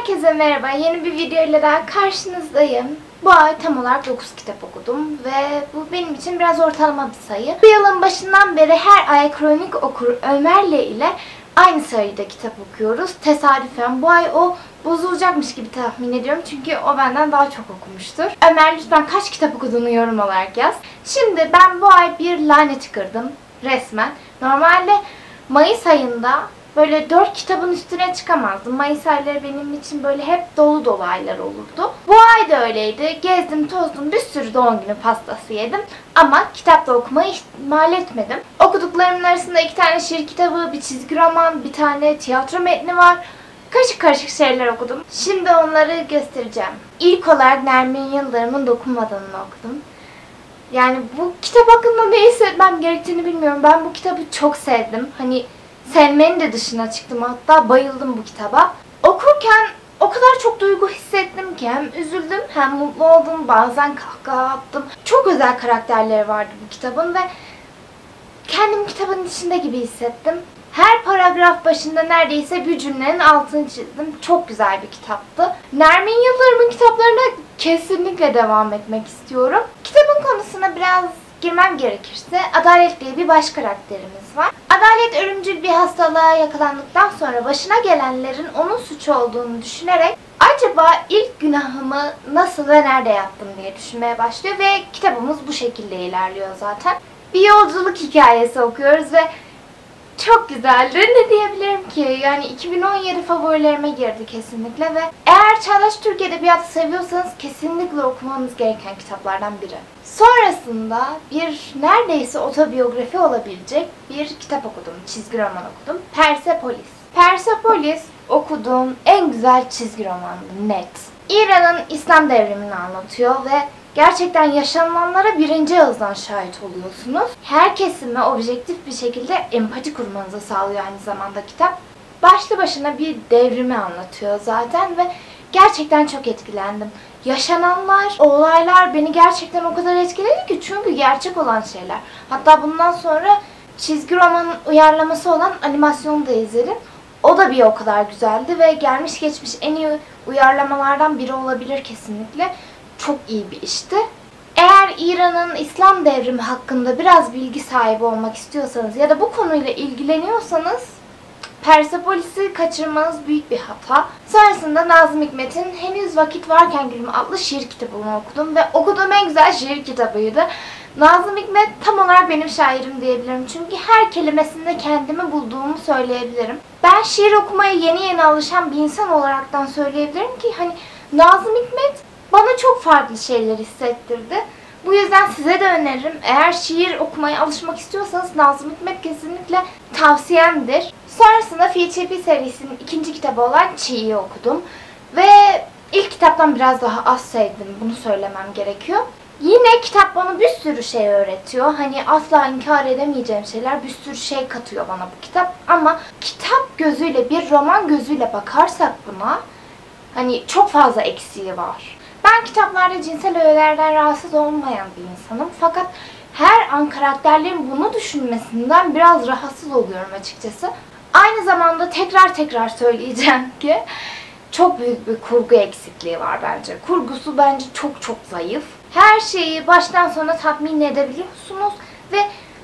Herkese merhaba. Yeni bir video ile daha karşınızdayım. Bu ay tam olarak 9 kitap okudum ve bu benim için biraz ortalama bir sayı. Bu yılın başından beri her ay kronik okur Ömer'le ile aynı sayıda kitap okuyoruz. Tesadüfen bu ay o bozulacakmış gibi tahmin ediyorum çünkü o benden daha çok okumuştur. Ömer, lütfen kaç kitap okuduğunu yorum olarak yaz. Şimdi ben bu ay bir laneti kırdım resmen. Normalde Mayıs ayında böyle 4 kitabın üstüne çıkamazdım. Mayıs ayları benim için böyle hep dolu dolu aylar olurdu. Bu ay da öyleydi. Gezdim, tozdum, bir sürü doğum günü pastası yedim. Ama kitap da okumayı ihmal etmedim. Okuduklarımın arasında 2 tane şiir kitabı, bir çizgi roman, bir tane tiyatro metni var. Karışık karışık şeyler okudum. Şimdi onları göstereceğim. İlk olarak Nermin Yıldırım'ın Dokunmadan'ını okudum. Yani bu kitap hakkında ne hissetmem gerektiğini bilmiyorum. Ben bu kitabı çok sevdim. Hani sevmenin de dışına çıktım, hatta bayıldım bu kitaba. Okurken o kadar çok duygu hissettim ki hem üzüldüm hem mutlu oldum, bazen kahkaha attım. Çok özel karakterleri vardı bu kitabın ve kendimi kitabın içinde gibi hissettim. Her paragraf başında neredeyse bir cümlenin altını çizdim. Çok güzel bir kitaptı. Nermin Yıldırım'ın kitaplarına kesinlikle devam etmek istiyorum. Kitabın konusuna biraz girmem gerekirse Adalet diye bir baş karakterimiz var. Adalet ölümcül bir hastalığa yakalandıktan sonra başına gelenlerin onun suçu olduğunu düşünerek acaba ilk günahımı nasıl ve nerede yaptım diye düşünmeye başlıyor ve kitabımız bu şekilde ilerliyor zaten. Bir yolculuk hikayesi okuyoruz ve çok güzeldi. Ne diyebilirim ki? Yani 2017 favorilerime girdi kesinlikle ve eğer Çağdaş Türk Edebiyatı seviyorsanız kesinlikle okumanız gereken kitaplardan biri. Sonrasında bir neredeyse otobiyografi olabilecek bir kitap okudum. Çizgi roman okudum. Persepolis. Persepolis okuduğum en güzel çizgi romandı, net. İran'ın İslam devrimini anlatıyor ve gerçekten yaşananlara birinci ağızdan şahit oluyorsunuz. Her kesime objektif bir şekilde empati kurmanızı sağlıyor aynı zamanda kitap. Başlı başına bir devrimi anlatıyor zaten ve gerçekten çok etkilendim. Yaşananlar, olaylar beni gerçekten o kadar etkiledi ki çünkü gerçek olan şeyler. Hatta bundan sonra çizgi romanın uyarlaması olan animasyonu da izledim. O da bir o kadar güzeldi ve gelmiş geçmiş en iyi uyarlamalardan biri olabilir kesinlikle. Çok iyi bir işti. Eğer İran'ın İslam devrimi hakkında biraz bilgi sahibi olmak istiyorsanız ya da bu konuyla ilgileniyorsanız Persepolis'i kaçırmanız büyük bir hata. Sonrasında Nazım Hikmet'in Henüz Vakit Varken Gülüm adlı şiir kitabını okudum ve okuduğum en güzel şiir kitabıydı. Nazım Hikmet tam olarak benim şairim diyebilirim çünkü her kelimesinde kendimi bulduğumu söyleyebilirim. Ben şiir okumaya yeni alışan bir insan olaraktan söyleyebilirim ki hani Nazım Hikmet bana çok farklı şeyler hissettirdi. Bu yüzden size de öneririm. Eğer şiir okumaya alışmak istiyorsanız Nazım Hikmet kesinlikle tavsiyemdir. Sonrasında FHP serisinin 2. kitabı olan Çiğ'yi okudum. Ve ilk kitaptan biraz daha az sevdim. Bunu söylemem gerekiyor. Yine kitap bana bir sürü şey öğretiyor. Hani asla inkar edemeyeceğim şeyler, bir sürü şey katıyor bana bu kitap. Ama kitap gözüyle, bir roman gözüyle bakarsak buna hani çok fazla eksiği var. Ben kitaplarda cinsel öğelerden rahatsız olmayan bir insanım. Fakat her an karakterlerin bunu düşünmesinden biraz rahatsız oluyorum açıkçası. Aynı zamanda tekrar söyleyeceğim ki çok büyük bir kurgu eksikliği var bence. Kurgusu bence çok zayıf. Her şeyi baştan sona tatmin edebiliyorsunuz ve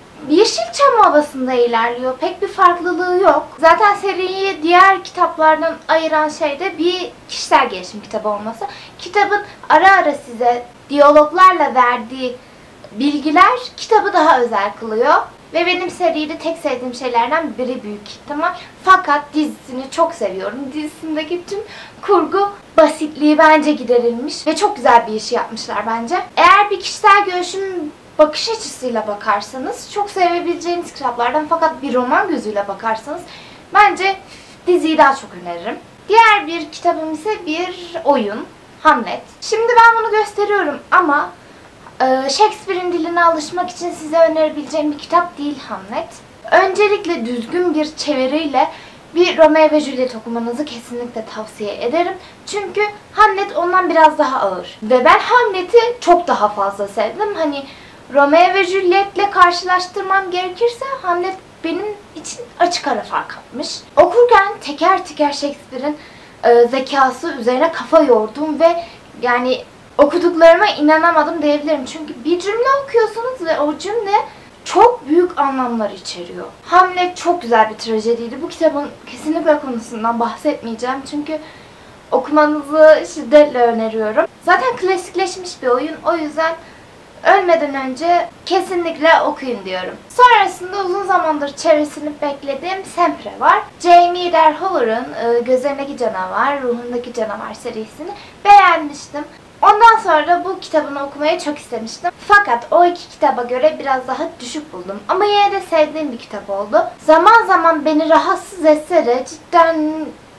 Yeşilçam havasında ilerliyor. Pek bir farklılığı yok. Zaten seriyi diğer kitaplardan ayıran şey de bir kişisel gelişim kitabı olması. Kitabın ara size diyaloglarla verdiği bilgiler kitabı daha özel kılıyor. Ve benim seride tek sevdiğim şeylerden biri büyük ihtimal. Fakat dizisini çok seviyorum. Dizisindeki tüm kurgu basitliği bence giderilmiş ve çok güzel bir iş yapmışlar bence. Eğer bir kişisel gelişim bakış açısıyla bakarsanız çok sevebileceğiniz kitaplardan, fakat bir roman gözüyle bakarsanız bence diziyi daha çok öneririm. Diğer bir kitabım ise bir oyun, Hamlet. Şimdi ben bunu gösteriyorum ama Shakespeare'in diline alışmak için size önerebileceğim bir kitap değil Hamlet. Öncelikle düzgün bir çeviriyle bir Romeo ve Juliet okumanızı kesinlikle tavsiye ederim. Çünkü Hamlet ondan biraz daha ağır. Ve ben Hamlet'i çok daha fazla sevdim. Hani Romeo ve Juliet'le karşılaştırmam gerekirse Hamlet benim için açık ara fark atmış. Okurken teker teker Shakespeare'in zekası üzerine kafa yordum ve yani okuduklarıma inanamadım diyebilirim. Çünkü bir cümle okuyorsunuz ve o cümle çok büyük anlamlar içeriyor. Hamlet çok güzel bir trajediydi. Bu kitabın kesinlikle konusundan bahsetmeyeceğim. Çünkü okumanızı şiddetle öneriyorum. Zaten klasikleşmiş bir oyun. O yüzden ölmeden önce kesinlikle okuyun diyorum. Sonrasında uzun zamandır çevresini beklediğim Sempre var. Jamie Derholler'ın Gözlerindeki Canavar, Ruhundaki Canavar serisini beğenmiştim. Ondan sonra da bu kitabını okumayı çok istemiştim. Fakat o iki kitaba göre biraz daha düşük buldum. Ama yine de sevdiğim bir kitap oldu. Zaman zaman beni rahatsız etse de cidden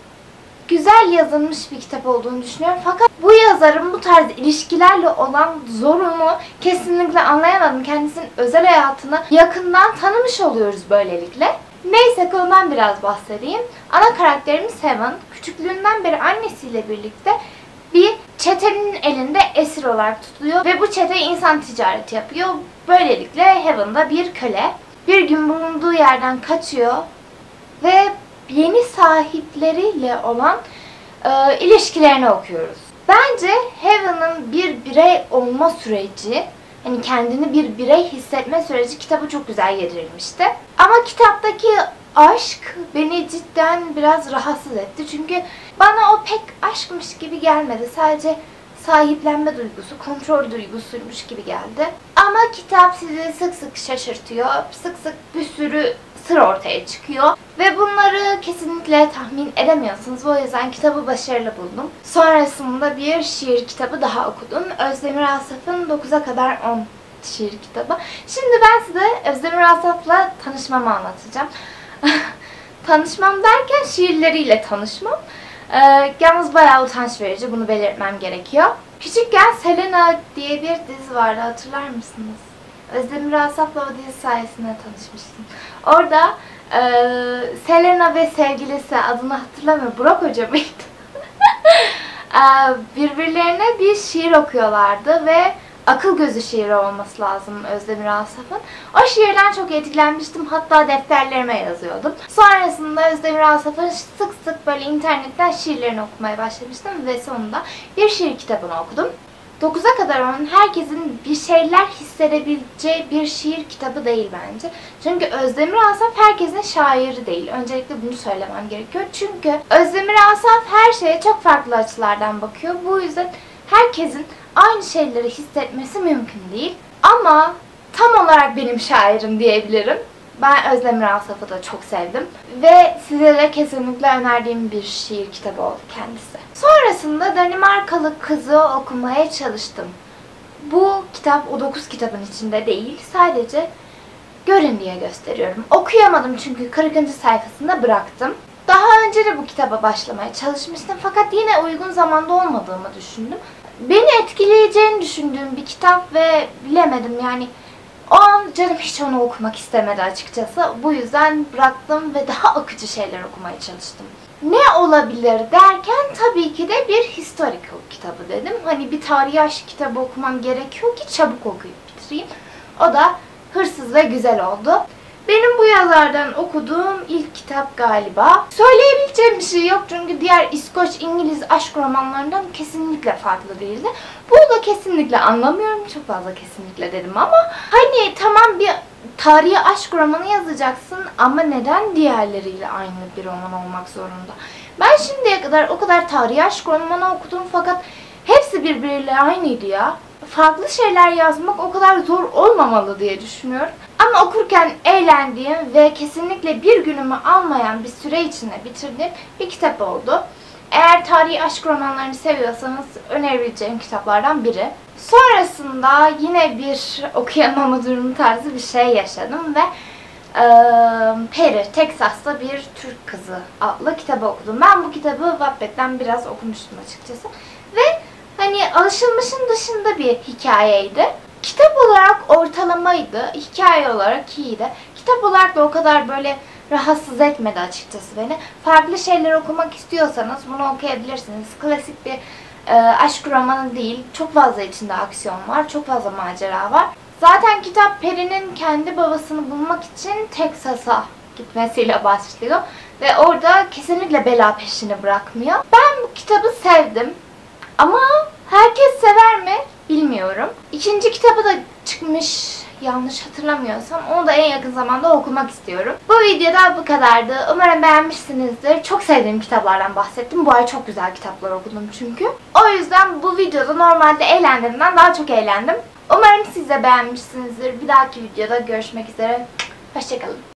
güzel yazılmış bir kitap olduğunu düşünüyorum. Fakat bu yazarın bu tarz ilişkilerle olan zorunu kesinlikle anlayamadım. Kendisinin özel hayatını yakından tanımış oluyoruz böylelikle. Neyse konudan biraz bahsedeyim. Ana karakterimiz Heaven, küçüklüğünden beri annesiyle birlikte bir çetenin elinde esir olarak tutuluyor ve bu çete insan ticareti yapıyor. Böylelikle Heaven da bir köle. Bir gün bulunduğu yerden kaçıyor ve yeni sahipleriyle olan ilişkilerini okuyoruz. Bence Heaven'ın bir birey olma süreci, hani kendini bir birey hissetme süreci kitabı çok güzel yedirilmişti. Ama kitaptaki aşk beni cidden biraz rahatsız etti. Çünkü bana o pek aşkmış gibi gelmedi. Sadece sahiplenme duygusu, kontrol duygusuymuş gibi geldi. Ama kitap sizi sık sık şaşırtıyor. Sık sık bir sürü sır ortaya çıkıyor. Ve bunları kesinlikle tahmin edemiyorsunuz. O yüzden kitabı başarılı buldum. Sonrasında bir şiir kitabı daha okudum. Özdemir Asaf'ın 9'a kadar 10 şiir kitabı. Şimdi ben size Özdemir Asaf'la tanışmamı anlatacağım. Tanışmam derken şiirleriyle tanışmam. Yalnız bayağı utanç verici, bunu belirtmem gerekiyor. Küçükken Selena diye bir dizi vardı, hatırlar mısınız? Özdemir Asaf'la o dizi sayesinde tanışmıştım. Orada Selena ve sevgilisi, adını hatırlamıyorum, Burak Hoca mıydı? Birbirlerine bir şiir okuyorlardı ve Akıl Gözü şiiri olması lazım Özdemir Asaf'ın. O şiirden çok etkilenmiştim. Hatta defterlerime yazıyordum. Sonrasında Özdemir Asaf'ın sık sık böyle internetten şiirlerini okumaya başlamıştım ve sonunda bir şiir kitabını okudum. 9'a kadar olan herkesin bir şeyler hissedebileceği bir şiir kitabı değil bence. Çünkü Özdemir Asaf herkesin şairi değil. Öncelikle bunu söylemem gerekiyor. Çünkü Özdemir Asaf her şeye çok farklı açılardan bakıyor. Bu yüzden herkesin aynı şeyleri hissetmesi mümkün değil. Ama tam olarak benim şairim diyebilirim. Ben Özdemir Asaf'ı da çok sevdim. Ve size de kesinlikle önerdiğim bir şiir kitabı oldu kendisi. Sonrasında Danimarkalı Kızı okumaya çalıştım. Bu kitap o 9 kitabın içinde değil. Sadece görün diye gösteriyorum. Okuyamadım çünkü 40. sayfasında bıraktım. Daha önce de bu kitaba başlamaya çalışmıştım. Fakat yine uygun zamanda olmadığımı düşündüm. Beni etkileyeceğini düşündüğüm bir kitap ve bilemedim yani. O an canım hiç onu okumak istemedi açıkçası. Bu yüzden bıraktım ve daha akıcı şeyler okumaya çalıştım. Ne olabilir derken tabii ki de bir historical kitabı dedim. Hani bir tarihi aşk kitabı okumam gerekiyor ki çabuk okuyup bitireyim. O da Hırsız ve Güzel oldu. Benim bu yazardan okuduğum ilk kitap galiba. Söyleyebileceğim bir şey yok çünkü diğer İskoç, İngiliz aşk romanlarından kesinlikle farklı değildi. Bunu da kesinlikle anlamıyorum. Çok fazla kesinlikle dedim ama hani tamam bir tarihi aşk romanı yazacaksın ama neden diğerleriyle aynı bir roman olmak zorunda? Ben şimdiye kadar o kadar tarihi aşk romanı okudum fakat hepsi birbiriyle aynıydı ya. Farklı şeyler yazmak o kadar zor olmamalı diye düşünüyorum. Ama okurken eğlendiğim ve kesinlikle bir günümü almayan bir süre içinde bitirdiğim bir kitap oldu. Eğer tarihi aşk romanlarını seviyorsanız önerebileceğim kitaplardan biri. Sonrasında yine bir okuyamama durumu tarzı bir şey yaşadım ve Peri, Texas'ta bir Türk Kızı adlı kitabı okudum. Ben bu kitabı Wattpad'den biraz okumuştum açıkçası. Ve hani alışılmışın dışında bir hikayeydi. Kitap olarak ortalamaydı, hikaye olarak iyiydi. Kitap olarak da o kadar böyle rahatsız etmedi açıkçası beni. Farklı şeyler okumak istiyorsanız bunu okuyabilirsiniz. Klasik bir aşk romanı değil. Çok fazla içinde aksiyon var, çok fazla macera var. Zaten kitap Peri'nin kendi babasını bulmak için Texas'a gitmesiyle başlıyor. Ve orada kesinlikle bela peşini bırakmıyor. Ben bu kitabı sevdim. Ama herkes sever mi bilmiyorum. İkinci kitabı da çıkmış, yanlış hatırlamıyorsam. Onu da en yakın zamanda okumak istiyorum. Bu videoda bu kadardı. Umarım beğenmişsinizdir. Çok sevdiğim kitaplardan bahsettim. Bu ay çok güzel kitaplar okudum çünkü. O yüzden bu videoda normalde eğlendiğimden daha çok eğlendim. Umarım siz de beğenmişsinizdir. Bir dahaki videoda görüşmek üzere. Hoşçakalın.